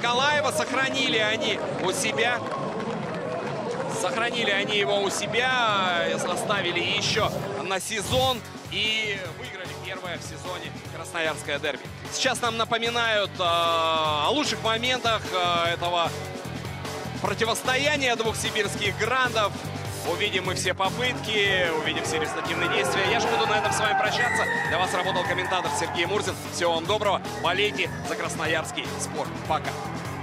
Николаева. Сохранили они у себя. Сохранили они его у себя. Оставили еще на сезон. И выиграли первое в сезоне красноярское дерби. Сейчас нам напоминают о лучших моментах этого противостояния двух сибирских грандов. Увидим мы все попытки, увидим все результативные действия. Я же буду на этом с вами прощаться. Для вас работал комментатор Сергей Мурзин. Всего вам доброго. Болейте за красноярский спорт. Пока.